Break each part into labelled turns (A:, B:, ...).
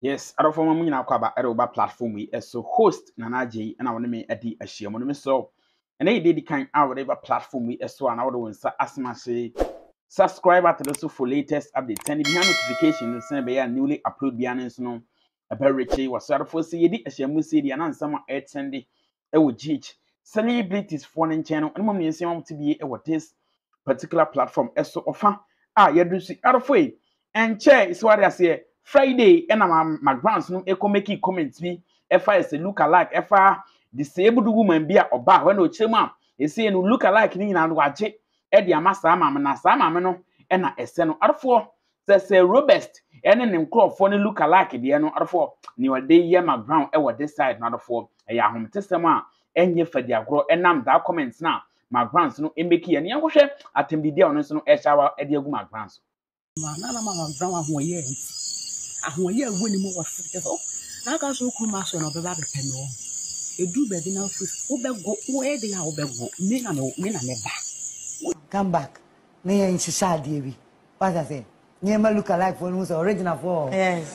A: Yes, I don't form a na kwaba eroba platform we so host Nana J and I want me edi ahia mo no so. And they did kind our whatever platform we so and our one asma say subscribe to the so for latest update and the notification send be newly upload bianes no aberiche was sort of see di ahia mu see di and some e send e wo gh celebrities for the channel and mom yen say want to be e what this particular platform so offer yedu si arofo and chair is what I say Friday and Mcbrown no eko make comments bi efa is look-alike efa disabled woman bi a oba when o chema e say no look-alike ni na no agye e de ama saa maame na saa maame no e na ese no arfo say robust ene ne nkrofo ne look-alike de no arfo ni ode ye Mcbrown e wo this side na arfo e ya homtesem a enye fadi agro enam da comments na Mcbrown no e make ye ne yanhwehwe atembidi a ono so no e shawa e de agu Mcbrown so
B: na Mcbrown ahoye ahoye woni mo wo fite so na ka so ku ma so no be ba be pe no edu be di na fu wo be go wo e de ya wo be go me na me ba
C: come back me in society bi what I say me ma look-alike for no original for yes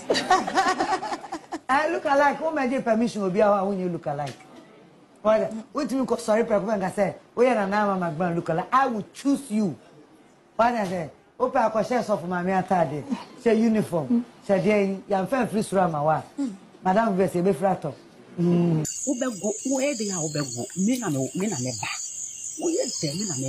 C: I look-alike who made permission obi a when you look-alike what you go sorry people can say we na Mcbrown look-alike I will choose you what I say open a question of my atade say uniform say dey ya fan free sura ma wa madam be say be frato
B: wo be go wo e de ya wo be go me na me ba wo ye de me na me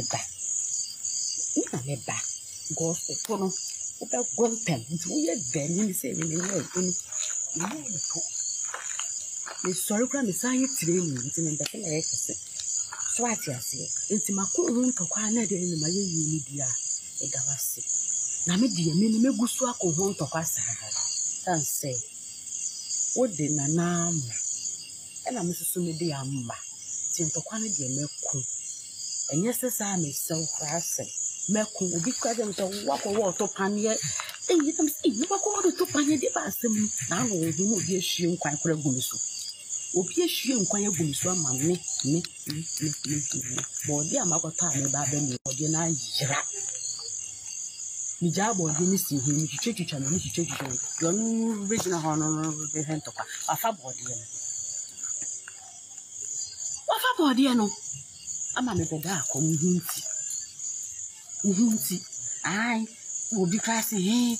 B: ba go so no wo be go pen wo ye de ni say me ye to me sorry kra me say training nti me be na ye kese so ati ase nti makuru ntokwa na de ni ma ye ni dia edawase na me die me ni megusu akoho ntokwa san say wo de na ma ena me susu me de amma ti ntokwa ne de meku enye sesa me sew krase meku obi kwa dem so wako wo to panie eyi tam sei no wako wo to panie de ba asem na no wo no obi ehwie nkwan kora gumi so obi ehwie nkwan agumi so ama me bo de amakota me ba ba ni ode na yira mi jabo de mi si hu mi chichechicha no mi chichechicha yo no regional hono be hento kwa afa body no ama me beda akọ muhunti ai obi class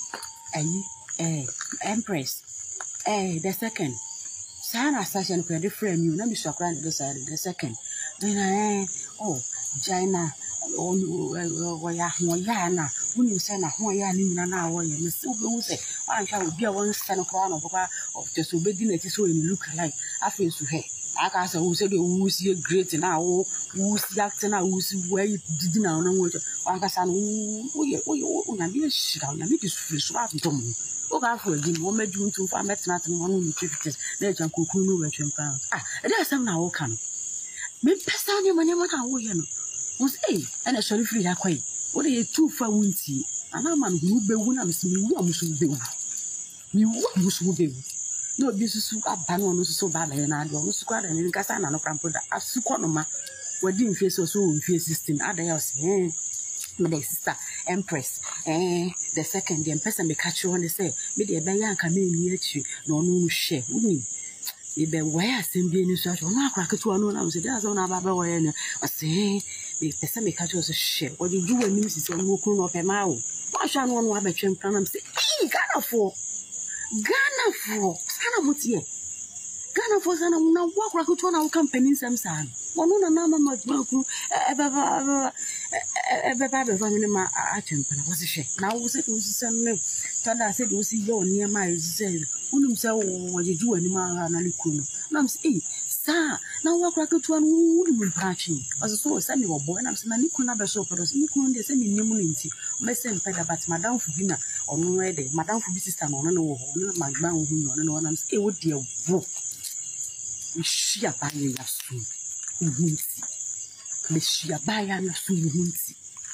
B: empress the second sana session ko de frame you na mi so akra the second then Jaina wo ya ho ya na woni se na ho ya ni nyina na wo ye me se obi se an sha obi a won se no kra no baba of just obedi na ti so you look-alike afa su he aka say wo se de wo si great na wo si act na wo si way didi na no wo aka sa no wo na bi shira na bi su so atom o ga fo agi wo maju ntu fa metna ten wo no nutrients na jan kokun no we twempa e dey asem na wo ka no me pesa ni mane mo ka wo ye no wo say ana sorry free ya kwai wo dey tu fa wunti ana ma no be wu na me se mi wu amusu be wu no bi susu aba no susu ba na na do susu kwa da ni nkasa na no krampo da asuko no ma wadi mfie so mfie 16 ada ya se me the sister empress the second the person me catch you on say me the be ya nka me ni achi no no hwe wuni e be why asembie ni so no akra ketu no na say that's on aba be why no say the person me catch you so hwe wadi ju wani mi sisi no ku no pe ma wo wa hwa no abetwe mpra na me say Ghana for sana mutie Ghana for sana na wakura kutu na company nsem sana wono na na Mcbrown ku ebe family ma atempa na wose hwe na wo se ku sisem ne tada se do si yo ne ma yise unum se wo jeju ani ma na liku no na m se sa na wakura kutu na unum mpachi so se me wo boy na se na liku na be so pedo se liku no de se ni nyemu nti me se mpeda but madam fu bi na onu rede madam fu bi sister no no wo no Mcbrown hu no na m se wo de wo shia ba ya su uhunti me shia ba ya na su uhunti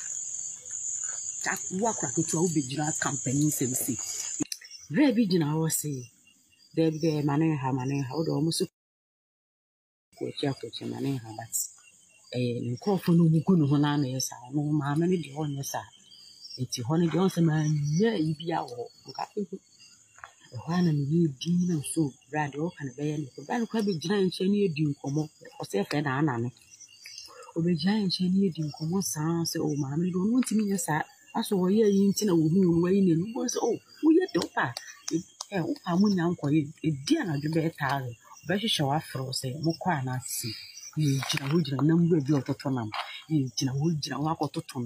B: ta wakura kutu o be jira company se very big na wo se de mane ha o do musu ko chia mane ha but nkofo no mugu no ho na na yesa no ma me de ho nyesa enti ho ne de on se ma nya ibia wo nka Hwana me din so brand o kan be ye no brand kwa be gina nche ne edi nkomo o se fe na ana no o be gina nche ne edi nkomo san se o ma me do no ntimi nya sa aso wo ye yi nti na wo hu no yi ne no se o wo ye do pa o pa mu nya nko ye edi ana de be taare o be hwehwe wa fro se mo kwa na si ye gina wo gina nam bu bi ototo nam ye gina wo akototo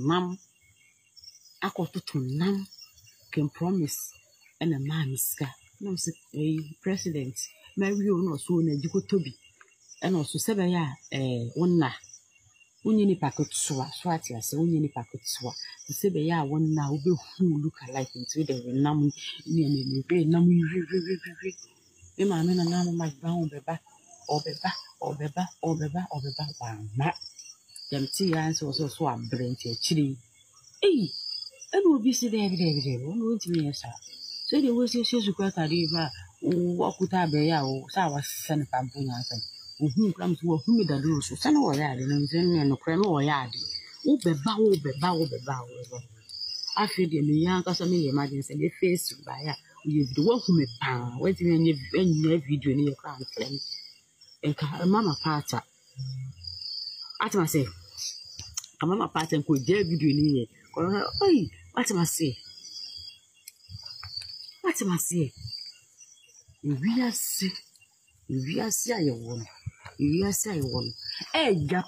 B: nam can promise and a man ska no se president Mary no so na jiko tobi and also sebe ya wonna unye ni pakotsoa so ati ase unye ni pakotsoa sebe ya wonna obe hu look alike into the nam ni be nam ri e ma me na nam Mcbrown obeba wa ma dem ti ya so a brent e chiri and will be see there won't me sa so the was Susbcribe river walk with a bear or sour sand pampunya who comes to whom the rules so send or yard and no crane or yard bow I feel the young custom emergency and the face by you the one who may pound waiting in your video in your crown flame and mamma parta at my say a mamma part and could dare video in here what must say we are sick. We are say I won. Ja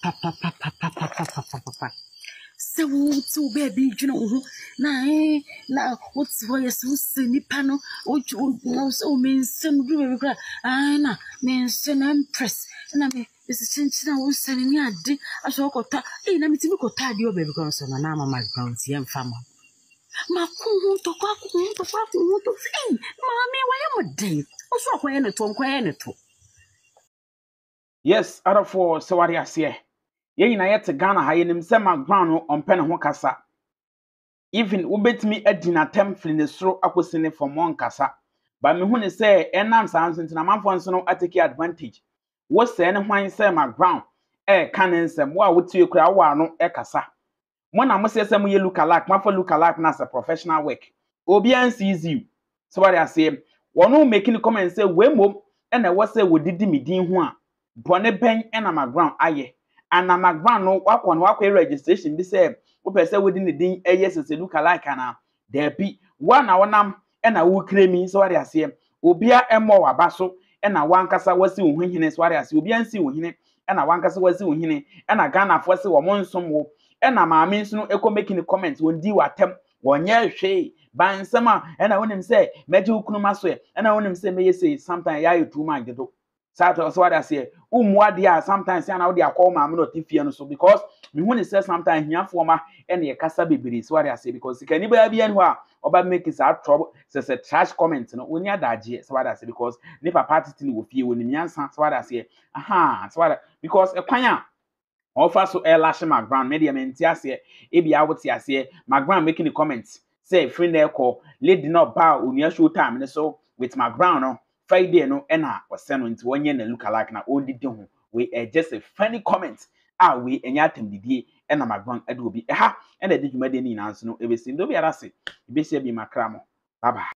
B: papa. So baby, you know, now what's why you're so silly panel? No, so means some do na means an empress. And I mean, this is since I was selling ya. I saw got let me see me got tired your baby girls on an arm Mcbrown, young farmer. Maku to mommy, why am I dead? Also, when it
A: Yes, out of four, so what I say. Ye na yet Ghana ha yenim se Mcbrown on pen ho kasa. Even ubetimi adina temfli ne soro akosine for mon kasa. Ba me hu ne se enam sanso ntina manfo nso no atake advantage. Wo se ne hwan se Mcbrown kan nsem wo a wotie kura wo ano kasa. Mo na mo se mo ye luk-alike, ma for luk-alike na as a professional work. Obi an sees you. So what I say, wono making comment say we mom e na wo se wodidi midin ho a bone ben e na Mcbrown aye. And na Mcbrown no wakọ registration bi say wo pese wodi ne din eye sese luk-alike na there be one na wonam e na wo kremi. So what I say, obi a emo wabaso e na wankasa wasi wo hwehene. So what I say, obi an si wo hene e na wankasa wasi wo hene e na Ghana fo se wo monsom wo e na maame nso no eko making comment won di watem wonye hwe ban sama e na wonim say meje ukunuma so e na wonim say meye say sometimes ya too much do so what I say umuade a sometimes ya na wo dey call maame no tifie no so because me hu ne say sometimes hiafo ma e na kasa bebere. So what I say because kani ba bia no a oba make is out trouble say trash comment no oni adaje. So what I say because ne papa titini wo fie wonim yansa. So what I say so what because ekwan offer so lash Mcbrown media mentiase ebia wotiase Mcbrown making the comments say free na call lady no ba onia show time so with Mcbrown no Friday no na wose no nti wonye na luk-alike na ondidi ho we just a funny comment we enya atemdidie na Mcbrown ade obi ha na de dwumade ni nanso no ebesi ndo bi arase ebesi abi makra mo bye bye.